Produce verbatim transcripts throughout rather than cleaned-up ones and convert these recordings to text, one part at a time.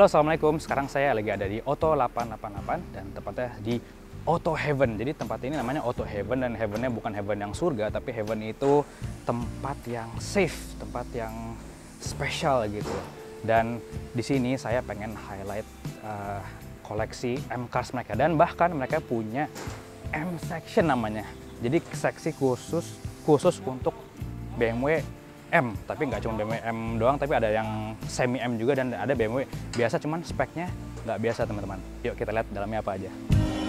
Assalamualaikum. Sekarang saya lagi ada di Auto delapan delapan delapan dan tepatnya di Auto Heaven. Jadi tempat ini namanya Auto Heaven, dan heavennya bukan heaven yang surga, tapi heaven itu tempat yang safe, tempat yang spesial gitu. Dan di sini saya pengen highlight uh, koleksi M-Cars mereka, dan bahkan mereka punya M-Section namanya. Jadi seksi khusus khusus untuk B M W M, tapi nggak cuma B M W M doang, tapi ada yang semi M juga, dan ada B M W biasa, cuman speknya nggak biasa teman-teman. Yuk kita lihat dalamnya apa aja.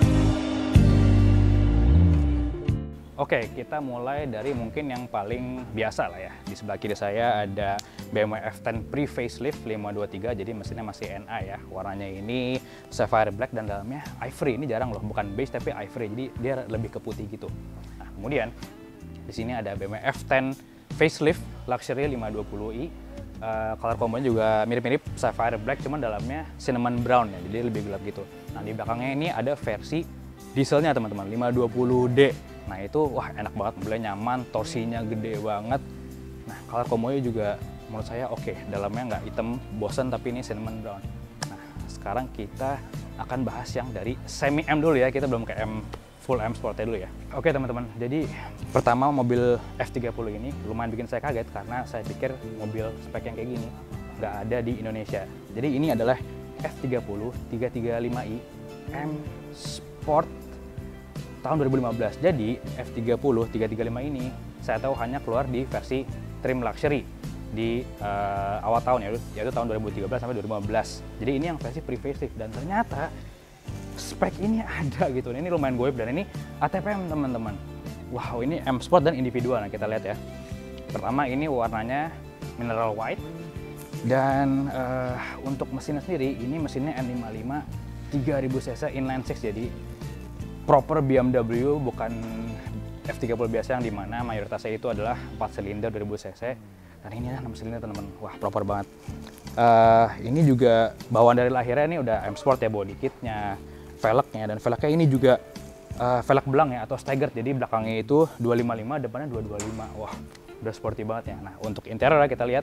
Oke, kita mulai dari mungkin yang paling biasa lah ya. Di sebelah kiri saya ada B M W F sepuluh pre-facelift lima dua tiga, jadi mesinnya masih N A ya. Warnanya ini sapphire black dan dalamnya ivory. Ini jarang loh, bukan beige tapi ivory, jadi dia lebih ke putih gitu. Nah, kemudian di sini ada B M W F sepuluh facelift luxury lima dua nol i. Uh, color combo-nya juga mirip-mirip sapphire black, cuman dalamnya cinnamon brown ya, jadi lebih gelap gitu. Nah, di belakangnya ini ada versi dieselnya teman-teman, lima dua nol D. Nah itu wah enak banget, mobilnya nyaman, torsinya gede banget. Nah, color combo-nya juga menurut saya oke, okay. Dalamnya nggak hitam bosen, tapi ini cinnamon brown. Nah, sekarang kita akan bahas yang dari semi M dulu ya, kita belum ke M full M Sportnya dulu ya. Oke teman-teman, jadi pertama mobil F tiga puluh ini lumayan bikin saya kaget karena saya pikir mobil spek yang kayak gini nggak ada di Indonesia. Jadi ini adalah F tiga puluh tiga tiga lima i M Sport tahun dua ribu lima belas. Jadi F tiga puluh tiga tiga lima ini saya tahu hanya keluar di versi trim luxury di uh, awal tahun ya, yaitu tahun dua ribu tiga belas sampai dua ribu lima belas. Jadi ini yang versi pre-facelift, dan ternyata spek ini ada gitu. Ini lumayan goib, dan ini A T P M teman-teman. Wow, ini M Sport dan individual. Nah, kita lihat ya. Pertama ini warnanya mineral white, dan uh, untuk mesinnya sendiri ini mesinnya N lima lima tiga ribu cc inline six, jadi proper B M W, bukan F tiga puluh biasa yang dimana mayoritasnya itu adalah empat silinder dua ribu cc, dan ini enam silinder teman-teman. Wah, proper banget. Uh, ini juga bawaan dari lahirnya ini udah M Sport ya, body kitnya, velgnya, dan velgnya ini juga uh, velg belang ya atau staggered, jadi belakangnya itu dua lima lima, depannya dua dua lima. Wah, udah sporty banget ya. Nah, untuk interior kita lihat,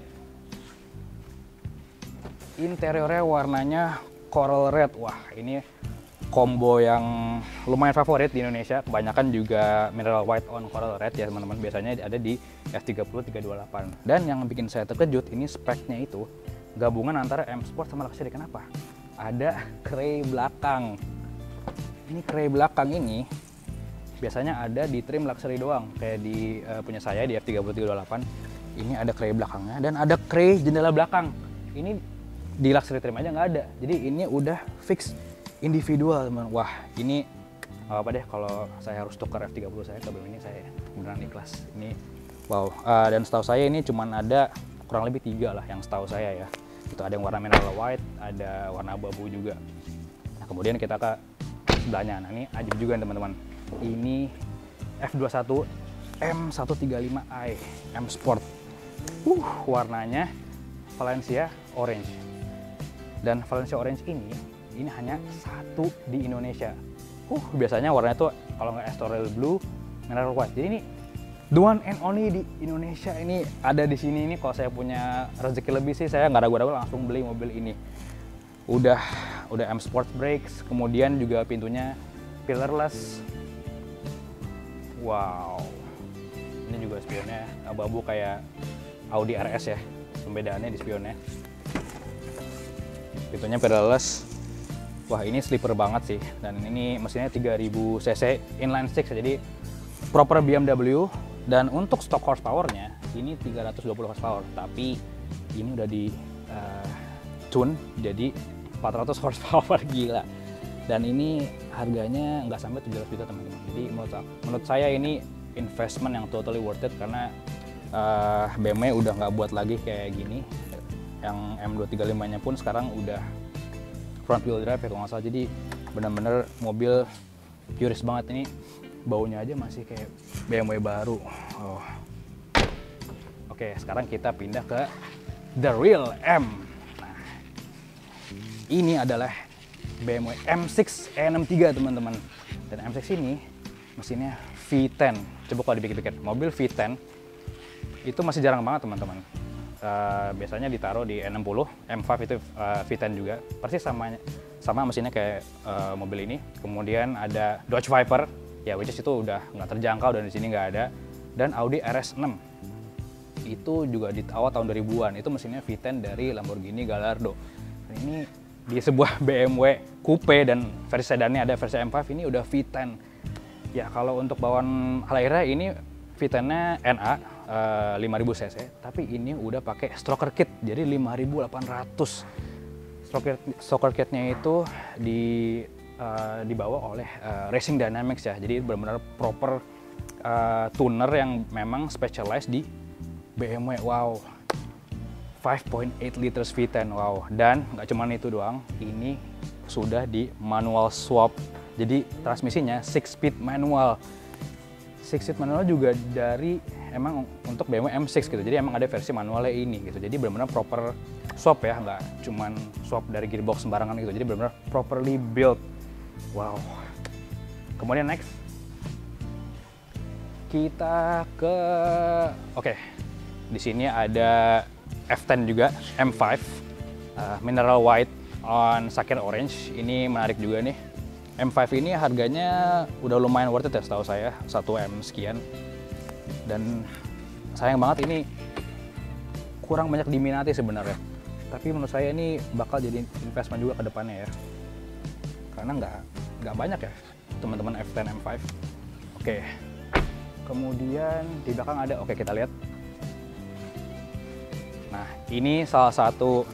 interiornya warnanya coral red. Wah, ini combo yang lumayan favorit di Indonesia. Kebanyakan juga mineral white on coral red ya teman-teman, biasanya ada di F tiga puluh tiga dua delapan. Dan yang bikin saya terkejut, ini speknya itu gabungan antara M Sport sama luxury. Kenapa? Ada kray belakang. Ini kray belakang ini biasanya ada di trim luxury doang, kayak di uh, punya saya di F tiga puluh tiga dua delapan. Ini ada kray belakangnya, dan ada kray jendela belakang. Ini di luxury trim aja nggak ada, jadi ini udah fix individual teman. Wah, ini nggak apa deh kalau saya harus tukar F tiga puluh saya ke B M W ini, saya beneran ikhlas. Ini wow, uh, dan setahu saya ini cuman ada kurang lebih tiga lah yang setahu saya ya. Itu ada yang warna mineral white, ada warna abu-abu juga. Nah, kemudian kita ke sebelahnya. Nah, ini ajib juga teman-teman. Ini F dua puluh satu M seratus tiga puluh lima i M Sport. Uh, warnanya Valencia Orange. Dan Valencia Orange ini ini hanya satu di Indonesia. Uh, biasanya warnanya tuh kalau nggak Estoril Blue, mineral white. Jadi ini the one and only di Indonesia, ini ada di sini. Ini kalau saya punya rezeki lebih sih, saya nggak ragu-ragu langsung beli mobil ini. Udah udah M Sport brakes, kemudian juga pintunya pillarless. Wow, ini juga spionnya abu-abu kayak Audi R S ya, pembedaannya di spionnya. Pintunya pillarless. Wah, ini sleeper banget sih, dan ini mesinnya tiga ribu cc inline six, jadi proper B M W. Dan untuk stock horsepower-nya ini tiga ratus dua puluh horsepower, tapi ini udah di uh, tune jadi empat ratus horsepower, gila. Dan ini harganya nggak sampai tujuh ratus juta teman-teman. Jadi menurut, menurut saya ini investment yang totally worth it, karena uh, B M W udah nggak buat lagi kayak gini. Yang M dua tiga lima nya pun sekarang udah front wheel drive ya kalau nggak salah. Jadi benar-benar mobil purist banget. Ini baunya aja masih kayak B M W baru. Oh. Oke, sekarang kita pindah ke the real M. Nah, ini adalah B M W M enam E enam tiga teman-teman. Dan M enam ini mesinnya V sepuluh. Coba kalau dipikir-pikir, mobil V sepuluh itu masih jarang banget teman-teman. uh, biasanya ditaruh di N enam puluh, M lima itu uh, V sepuluh juga, persis sama sama mesinnya kayak uh, mobil ini. Kemudian ada Dodge Viper, ya which is itu udah nggak terjangkau dan di sini nggak ada. Dan Audi R S enam, itu juga di awal tahun dua ribuan, itu mesinnya V sepuluh dari Lamborghini Gallardo. Dan ini di sebuah B M W coupe dan versi sedannya ada versi M lima, ini udah V sepuluh. Ya kalau untuk bawaan Alera ini V sepuluh-nya N A uh, lima ribu cc, tapi ini udah pakai stroker kit, jadi lima ribu delapan ratus. Stroker, stroker kitnya itu di, uh, dibawa oleh uh, Racing Dynamics ya, jadi benar-benar proper uh, tuner yang memang specialized di B M W. Wow, lima koma delapan liters V sepuluh, wow. Dan nggak cuma itu doang, ini sudah di manual swap, jadi transmisinya six speed manual. six speed manual juga dari emang untuk B M W M enam gitu, jadi emang ada versi manualnya ini gitu, jadi benar-benar proper swap ya, nggak cuman swap dari gearbox sembarangan gitu, jadi benar-benar properly built. Wow. Kemudian next kita ke, oke, okay. Di sini ada F sepuluh juga M lima, uh, mineral white on sakir orange, ini menarik juga nih. M lima ini harganya udah lumayan worth it ya setahu saya, satu M sekian. Dan sayang banget ini kurang banyak diminati sebenarnya. Tapi menurut saya ini bakal jadi investment juga ke depannya ya. Karena nggak nggak banyak ya teman-teman F sepuluh M lima. Oke. Kemudian di belakang ada, oke kita lihat. Nah, ini salah satu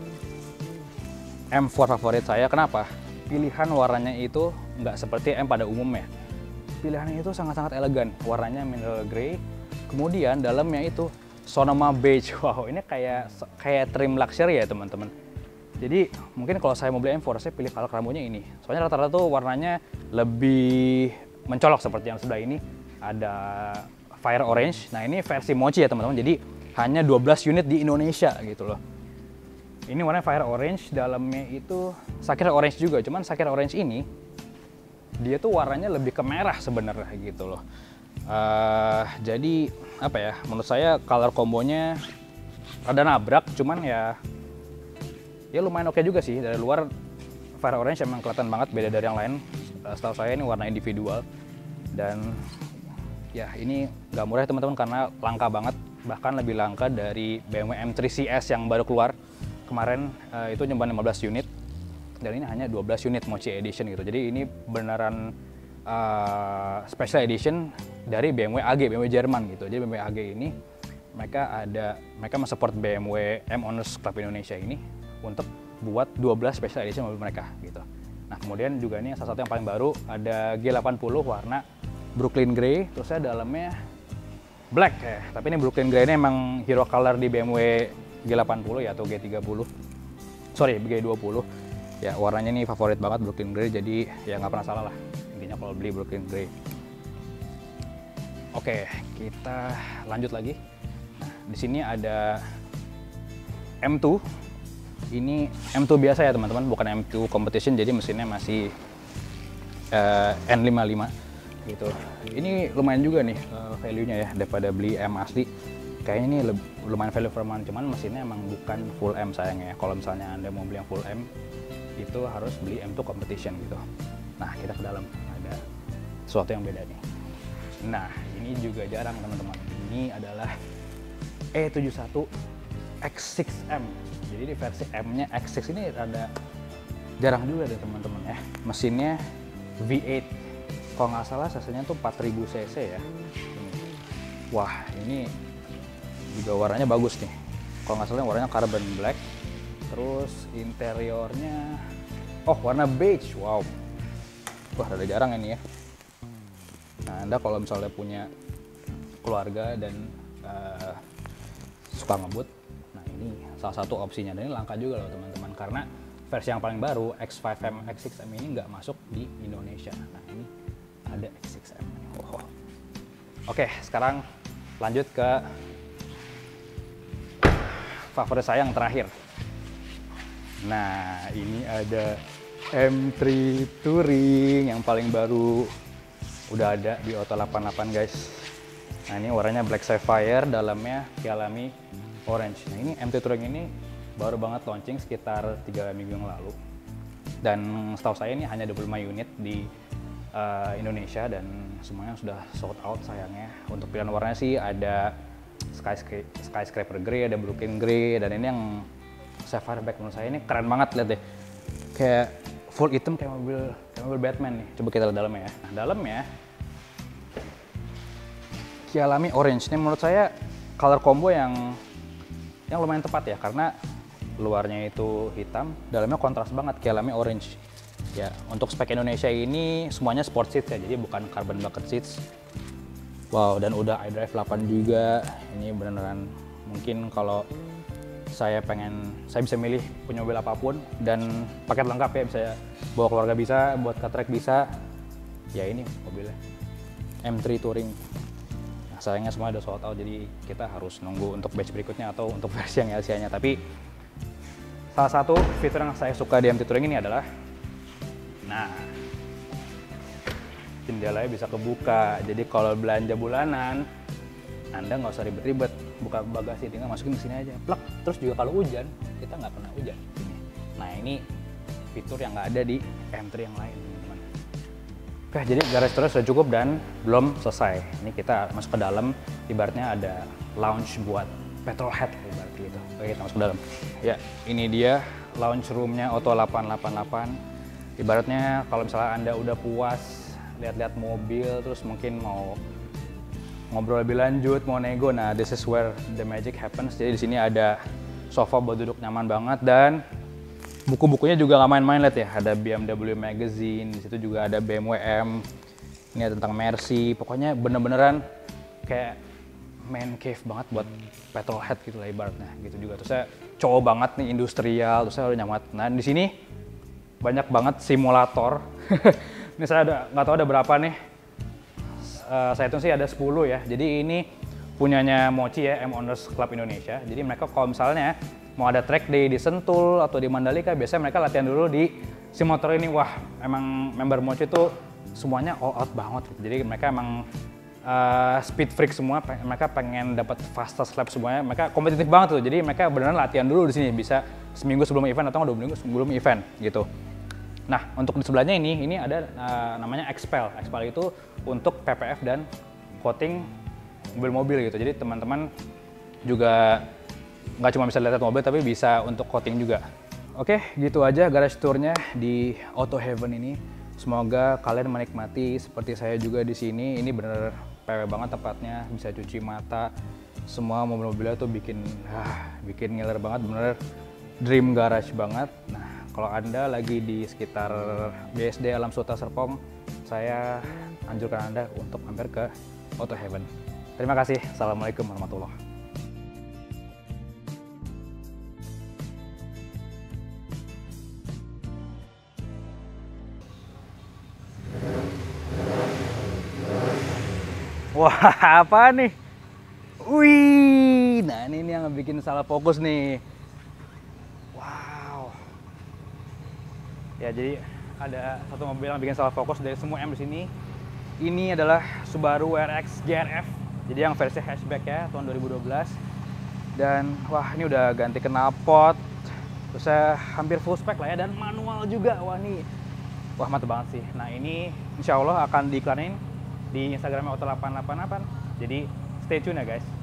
M empat favorit saya. Kenapa? Pilihan warnanya itu nggak seperti M pada umumnya. Pilihannya itu sangat-sangat elegan. Warnanya mineral grey. Kemudian dalamnya itu Sonoma beige. Wow, ini kayak kayak trim luxury ya teman-teman. Jadi mungkin kalau saya mau beli M empat, saya pilih color rambutnya ini. Soalnya rata-rata tuh warnanya lebih mencolok seperti yang sebelah ini. Ada fire orange. Nah ini versi mochi ya teman-teman. Jadi hanya dua belas unit di Indonesia gitu loh. Ini warnanya fire orange, dalamnya itu sakir orange juga. Cuman sakir orange ini dia tuh warnanya lebih ke merah sebenarnya gitu loh. Uh, jadi apa ya? Menurut saya color kombonya ada nabrak, cuman ya ya lumayan oke juga sih. Dari luar fire orange emang kelihatan banget beda dari yang lain. Uh, setahu saya ini warna individual dan ya ini nggak murah teman-teman karena langka banget. Bahkan lebih langka dari B M W M tiga C S yang baru keluar kemarin, uh, itu cuma lima belas unit dan ini hanya dua belas unit Mochi Edition gitu. Jadi ini beneran uh, special edition dari B M W A G, B M W Jerman gitu. Jadi B M W A G ini mereka ada mereka mensupport B M W M Owners Club Indonesia ini untuk buat dua belas special edition mobil mereka gitu. Nah kemudian juga ini salah satu yang paling baru ada G delapan puluh warna Brooklyn Grey, terus saya dalamnya black ya. Tapi ini Brooklyn Grey ini emang hero color di B M W G delapan puluh ya, atau G tiga puluh. Sorry, G dua puluh. Ya warnanya ini favorit banget Brooklyn Grey, jadi ya nggak pernah salah lah intinya kalau beli Brooklyn Grey. Oke, kita lanjut lagi. Nah, di sini ada M dua. Ini M dua biasa ya teman-teman, bukan M dua competition, jadi mesinnya masih uh, N lima puluh lima gitu. Ini lumayan juga nih uh, value-nya ya daripada beli M asli. Kayaknya ini lumayan value for money, cuman mesinnya emang bukan full M sayangnya. Kalau misalnya Anda mau beli yang full M, itu harus beli M dua competition gitu. Nah, kita ke dalam ada sesuatu yang beda nih. Nah, ini juga jarang teman-teman. Ini adalah E tujuh satu X enam M. Jadi di versi M-nya X enam ini ada jarang juga deh teman-teman ya. Mesinnya V delapan. Kalau nggak salah cc-nya tuh empat ribu cc ya. Wah, ini juga warnanya bagus nih. Kalau nggak salah warnanya carbon black. Terus interiornya, oh warna beige. Wow. Wah, ada jarang ini ya. Nah, Anda kalau misalnya punya keluarga dan uh, suka ngebut, nah ini salah satu opsinya. Dan ini langka juga loh teman-teman, karena versi yang paling baru X lima M, X enam M ini nggak masuk di Indonesia. Nah ini ada X enam M. Oh. Oke, sekarang lanjut ke favorit saya yang terakhir. Nah, ini ada M tiga Touring yang paling baru, udah ada di Auto delapan puluh delapan guys. Nah, ini warnanya Black Sapphire, dalamnya dialami Orange. Nah ini M T Touring ini baru banget launching sekitar tiga minggu yang lalu. Dan setahu saya ini hanya dua puluh lima unit di uh, Indonesia dan semuanya sudah sold out sayangnya. Untuk pilihan warnanya sih ada Skyscraper, Skyscraper Grey, ada Brooklyn Grey, dan ini yang Sapphire Black menurut saya ini keren banget, lihat deh. Kayak full hitam kayak mobil kayak mobil Batman nih. Coba kita lihat dalamnya ya. Nah, dalamnya Kyalami Orange. Ini menurut saya color combo yang yang lumayan tepat ya, karena luarnya itu hitam, dalamnya kontras banget Kyalami Orange. Ya, untuk spek Indonesia ini semuanya sport seats ya, jadi bukan carbon bucket seats. Wow, dan udah iDrive delapan juga. Ini beneran mungkin kalau saya pengen, saya bisa milih punya mobil apapun dan paket lengkap ya, bisa bawa keluarga bisa, buat cut track bisa. Ya ini mobilnya M tiga Touring. Nah, sayangnya semua udah sold out, jadi kita harus nunggu untuk batch berikutnya atau untuk versi yang L C I-nya. Tapi salah satu fitur yang saya suka di M T Touring ini adalah, nah, jendelanya bisa kebuka. Jadi kalau belanja bulanan, Anda nggak usah ribet-ribet buka bagasi, tinggal masukin ke sini aja, plek. Terus juga kalau hujan, kita nggak pernah hujan. Nah ini fitur yang nggak ada di M tiga yang lain, teman-teman. Oke, jadi garage tournya sudah cukup dan belum selesai. Ini kita masuk ke dalam, ibaratnya ada lounge buat petrolhead ibarat gitu. Oke, kita masuk ke dalam. Ya, ini dia lounge roomnya Auto delapan delapan delapan. Ibaratnya kalau misalnya Anda udah puas lihat-lihat mobil, terus mungkin mau ngobrol lebih lanjut, mau nego, nah this is where the magic happens. Jadi di sini ada sofa buat duduk nyaman banget dan buku-bukunya juga nggak main-main, lihat ya. Ada B M W Magazine, di situ juga ada B M W M. Ini ada tentang Mercy. Pokoknya bener-beneran kayak man cave banget buat petrolhead gitu lah ibaratnya, gitu juga. Terus saya cowok banget nih, industrial, terus saya udah nyaman. Nah di sini banyak banget simulator. Ini saya ada nggak tahu ada berapa nih. Uh, saya hitung sih ada sepuluh ya. Jadi ini punyanya Mochi ya, M Owners Club Indonesia. Jadi mereka kalau misalnya mau ada track day di Sentul atau di Mandalika, biasanya mereka latihan dulu di simulator ini. Wah, emang member Mochi itu semuanya all out banget. Jadi mereka emang uh, speed freak semua. Mereka pengen dapat fastest lap semuanya. Mereka kompetitif banget tuh. Jadi mereka beneran latihan dulu di sini. Bisa seminggu sebelum event atau dua minggu sebelum event gitu. Nah, untuk di sebelahnya ini, ini ada uh, namanya Expel. Expel itu untuk P P F dan coating mobil-mobil gitu. Jadi teman-teman juga nggak cuma bisa lihat mobil, tapi bisa untuk coating juga. Oke, gitu aja garage tournya di Auto Heaven ini. Semoga kalian menikmati seperti saya juga di sini. Ini bener P W banget tempatnya, bisa cuci mata. Semua mobil-mobilnya tuh bikin, ah, bikin ngiler banget, bener dream garage banget. Nah, kalau Anda lagi di sekitar B S D Alam Suta Serpong, saya anjurkan Anda untuk mampir ke Auto Heaven. Terima kasih. Assalamualaikum warahmatullahi wabarakatuh. Wah, apa nih? Wih, nah ini yang bikin salah fokus nih. Wow. Ya, jadi ada satu mobil yang bikin salah fokus dari semua M di sini. Ini adalah Subaru W R X G R F. Jadi yang versi hatchback ya, tahun dua ribu dua belas. Dan wah, ini udah ganti knalpot. Terus saya hampir full spec lah ya, dan manual juga. Wah, ini wah mantep banget sih. Nah, ini insya Allah akan diiklanin di Instagramnya Auto delapan delapan delapan. Jadi stay tune ya guys.